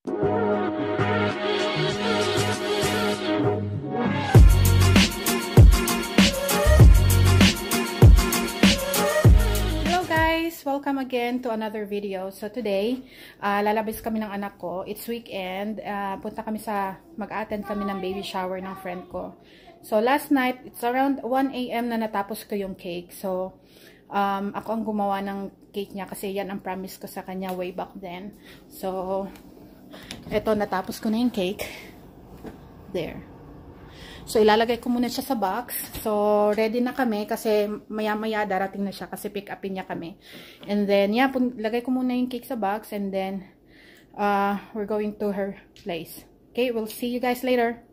Welcome again to another video. So today, lalabas kami ng anak ko. It's weekend. Punta kami mag-attend kami ng baby shower ng friend ko. So last night, it's around 1 AM na natapos ko yung cake. So ako ang gumawa ng cake niya kasi yan ang promise ko sa kanya way back then. So eto, natapos ko na yung cake. There. So, ilalagay ko muna siya sa box. So, ready na kami kasi maya-maya darating na siya kasi pick upin niya kami. And then, yeah, lagay ko muna yung cake sa box and then we're going to her place. Okay, we'll see you guys later.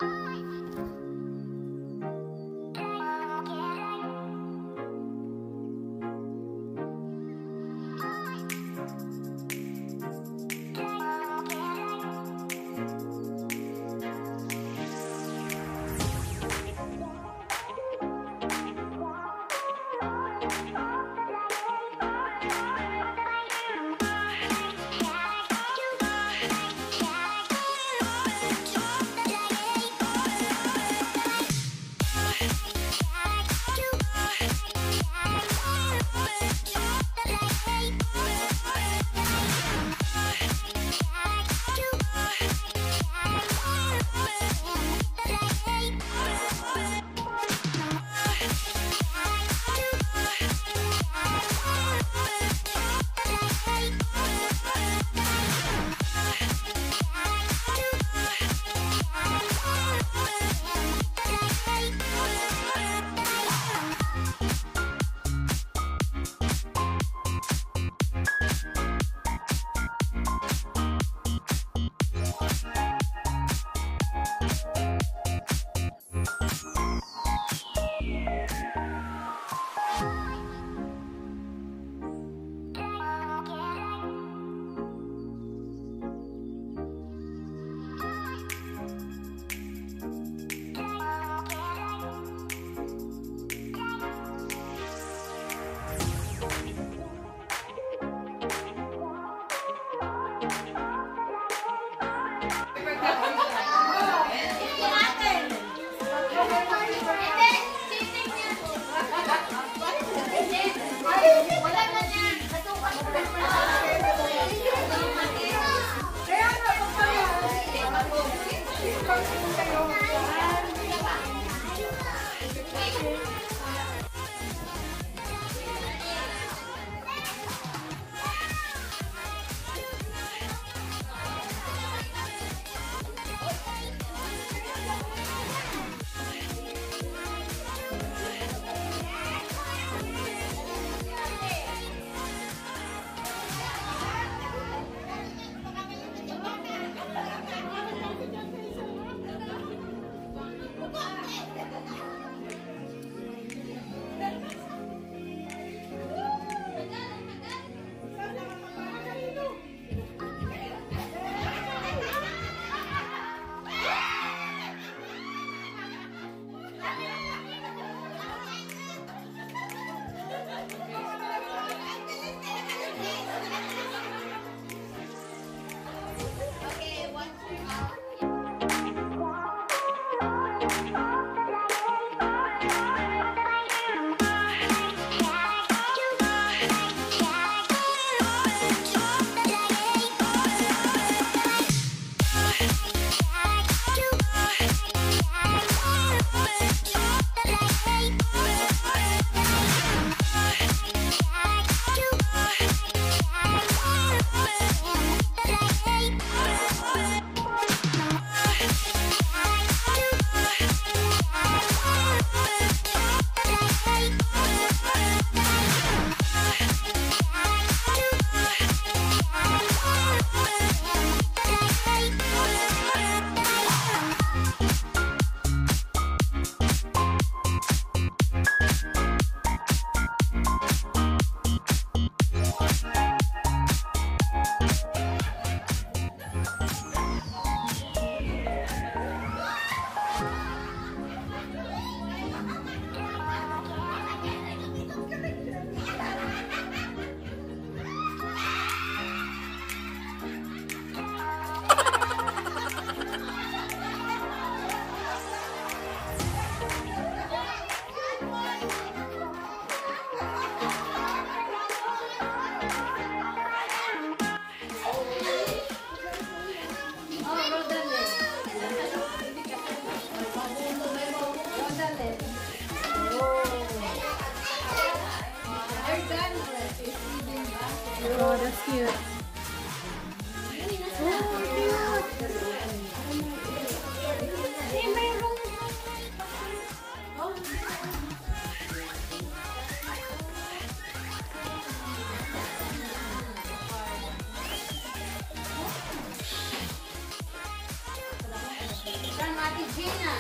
Ate Gina.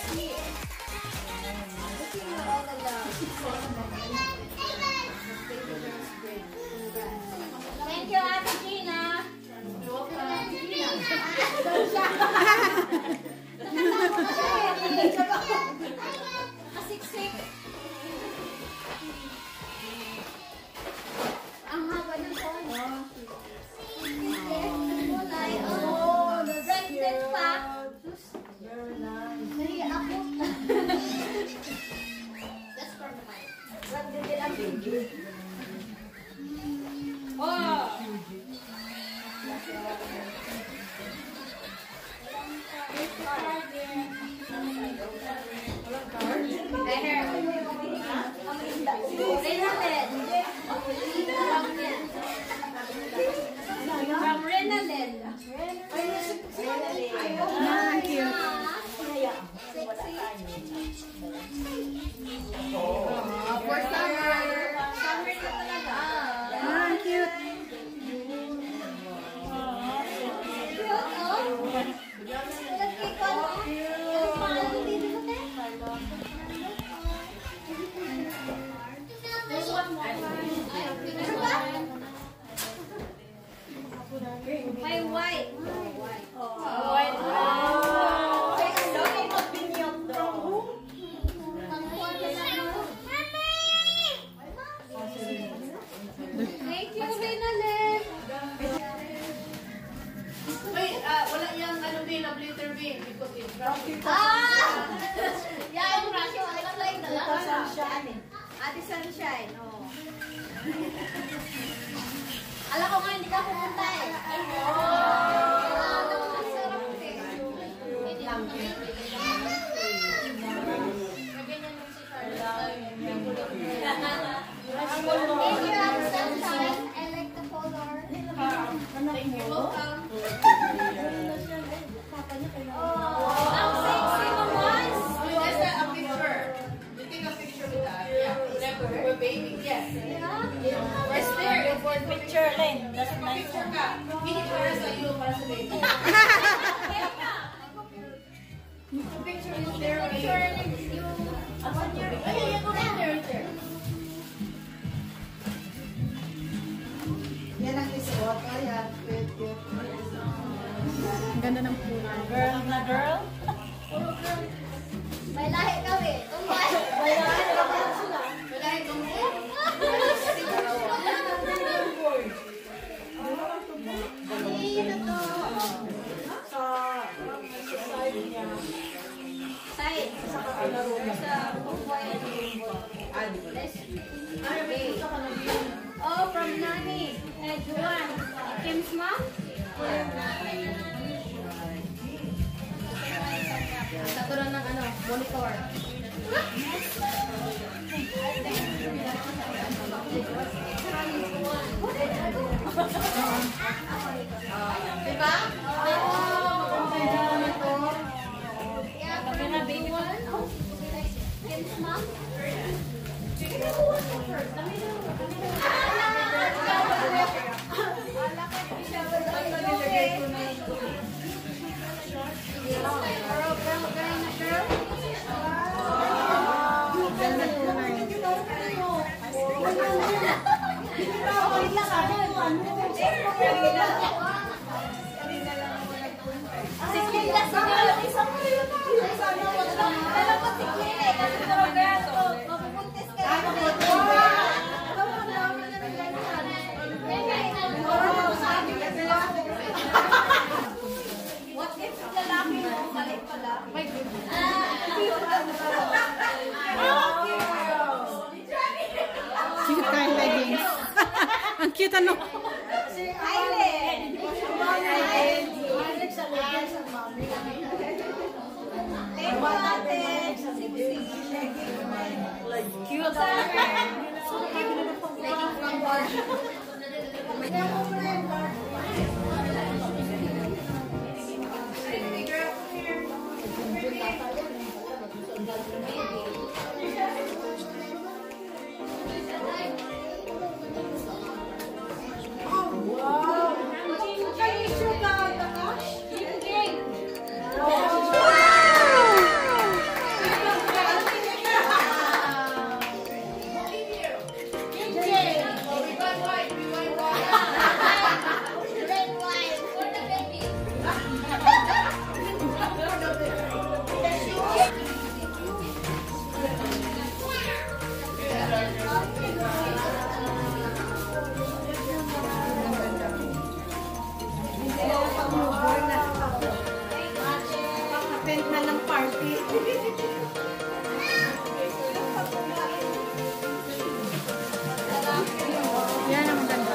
Thank you, Ate Gina. Kasiksik. Ang haba ng tono. Kulay. Oh, branded pa. Very nice. Nari ako. That's for the mic. Branded din ang baby. Oh! From Renalyn. Thank you. For summer. Summer na talaga. Cute. May white. White. Dami mag-binyot daw. Thank you, Renalyn. Wait, wala yung ano bin, glitter bin. Because it's Yan, explain na lang. sunshine. Ate Sunshine, oh. Alam ko nga, hindi ka pupunta eh. Ang sarap eh. Hindi lang. Thank you, Ate Sunshine. I like the color. Welcome. Ang sexy naman. Yes, a picture. You take a picture with us. Yeah. We're baby. Yes. Yes, there. For picture, Len. That's nice. Picture ka. Hindi para sa iyo, para sa baby. Picture is there. Picture is you. Ay, go there. Yan ang isuot. Ayan. Cute. Ang ganda ng kulay. Girl na girl. May lahi kami. Tumbay. May lahat naman sila. May lahat kami. Ayun na to. Sa side niya. Side. Sa kalaro niya. Sa buhay. Let's Ay, sa kanila. Oh, from Nani. And Juan. Kim's mom? Sa turon ng ano, monitor. Diba? Yeah, from the baby one. Kim's mom? What if lalaki mo, balik pala? My goodness. Cute na yung leggings. Ang cute ano. Island! Cute. Attend na ng party. Yan ang maganda.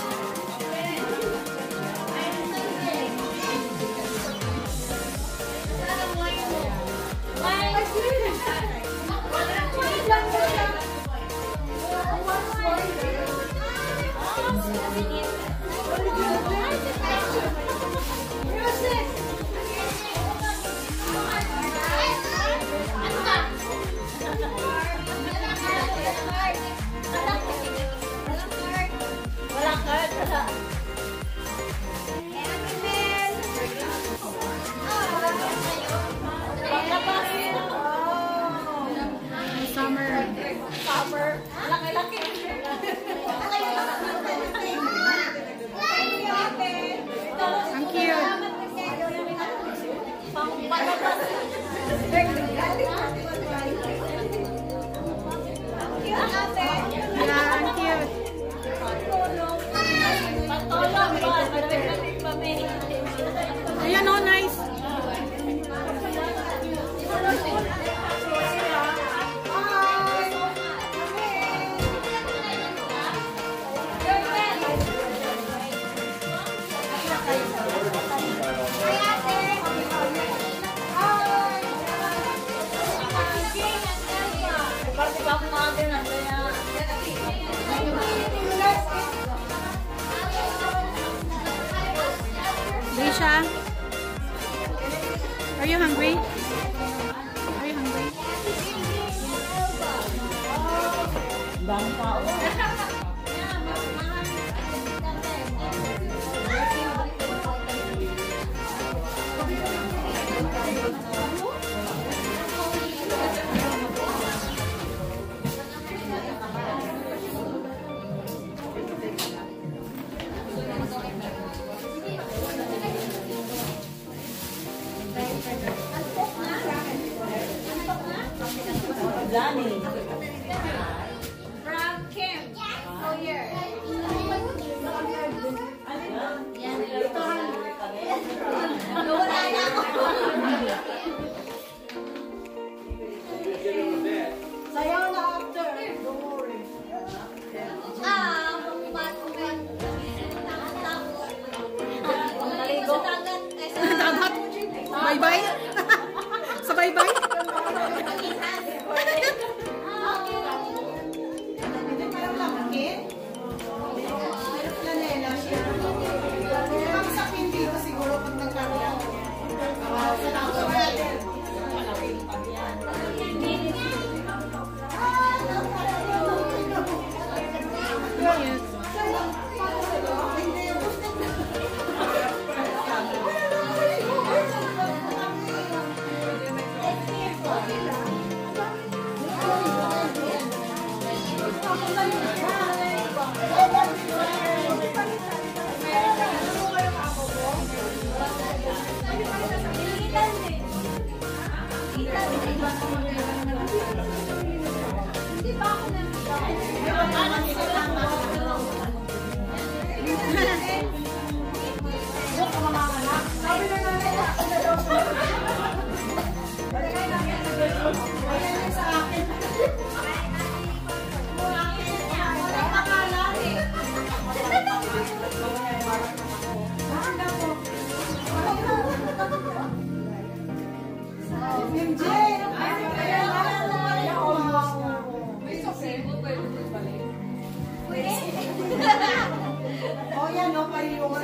Summer. Laki-laki. Ang cute. Yeah, ang cute. Ayan, oh, nice. Risha, are you hungry? Are you hungry? Dami tao. Johnny. From Kim. Oh, here. Wala na ako. Sayaw na after. Don't worry. Dagat. Bye-bye. Sa bye-bye. Oh, yan, no? Pahiyungan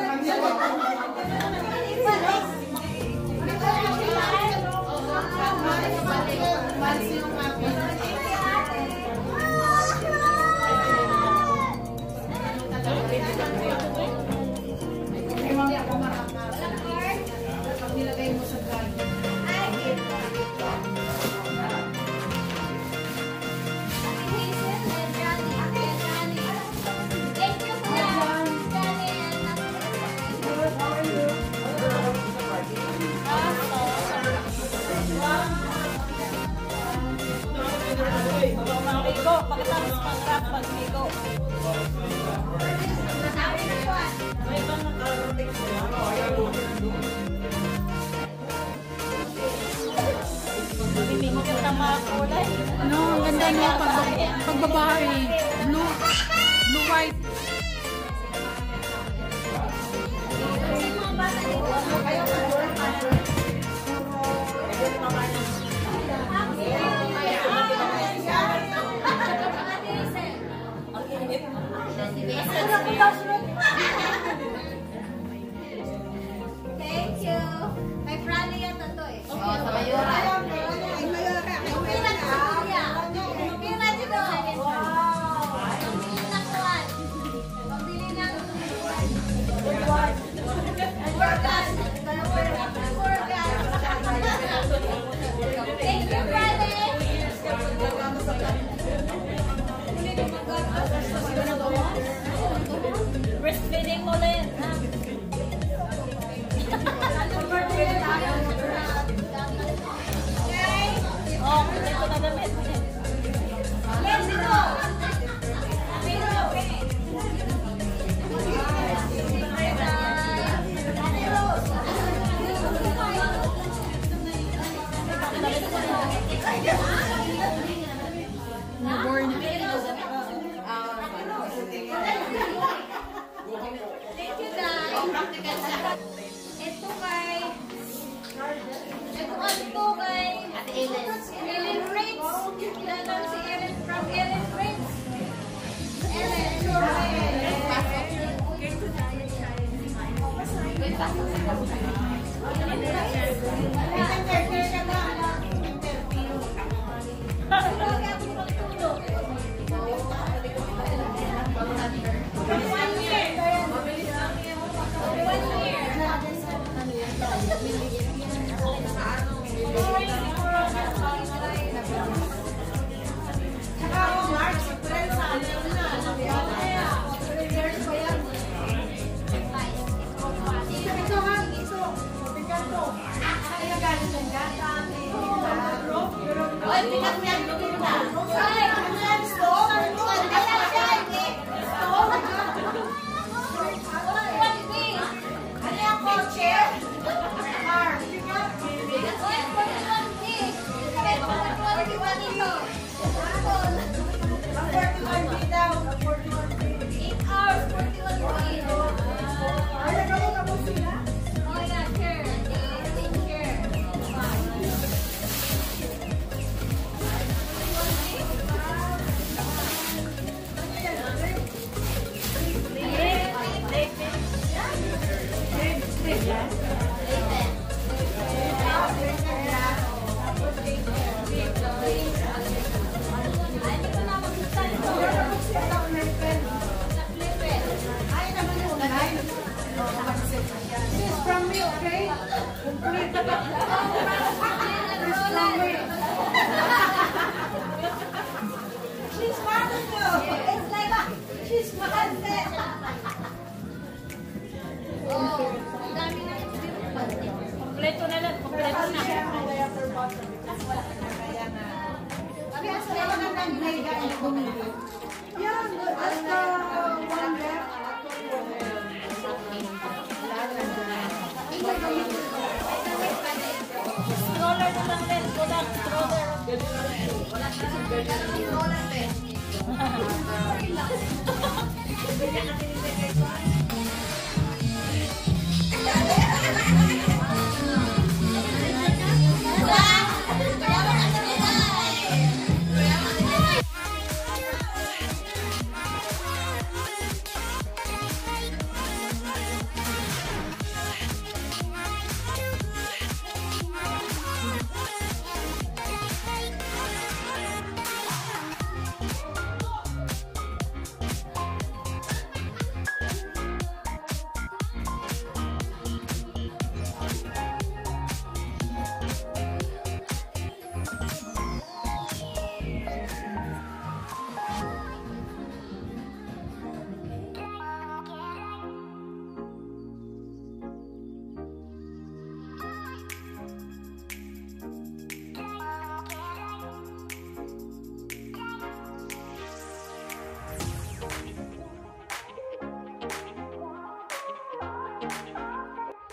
Pagkatapos mag-rap, pag-ligo. May ibang nakarating sila. kulay. No, ang ganda no, pagbabae. Blue, white. Thank you. May prali yan na to eh. Oh, sa Mayura. Pila dito. Wow. Pambili ng kuwan. Pambili ng organ. Thank you, Prali. Breastfeeding mo rin. Oh, kunin ko na damit. Let's go. Newborn. Thank you, guys. Ito kay... Ito kay... Ellen Fritz. Kilala si Ellen from Ellen Fritz. Kompleto na lang. Kompleto na. Stroller na lang din. Kulang. Stroller.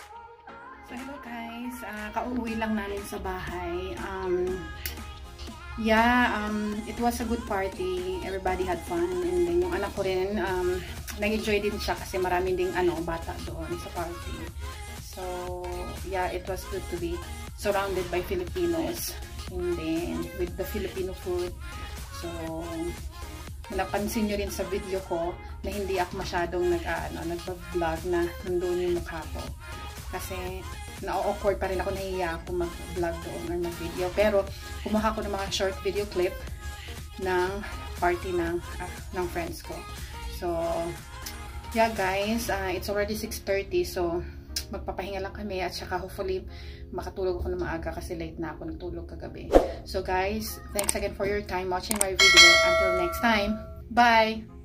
Kauwi lang namin sa bahay. Yeah, it was a good party. Everybody had fun. And then yung anak ko rin, nag-enjoy din siya kasi maraming ding bata doon sa party. So, yeah, it was good to be surrounded by Filipinos. And then, with the Filipino food. So, napansin nyo rin sa video ko na hindi ako masyadong nag-vlog na nandun yung mukha ko. Kasi, na-awkward pa rin ako, nahiya ako mag-vlog doon or mag-video. Pero, kumuha ko ng mga short video clip ng party ng friends ko. So, yeah guys, it's already 6:30. So, magpapahinga lang kami at saka hopefully makatulog ako na maaga kasi late na ako nagtulog kagabi. So guys, thanks again for your time watching my video. Until next time, bye!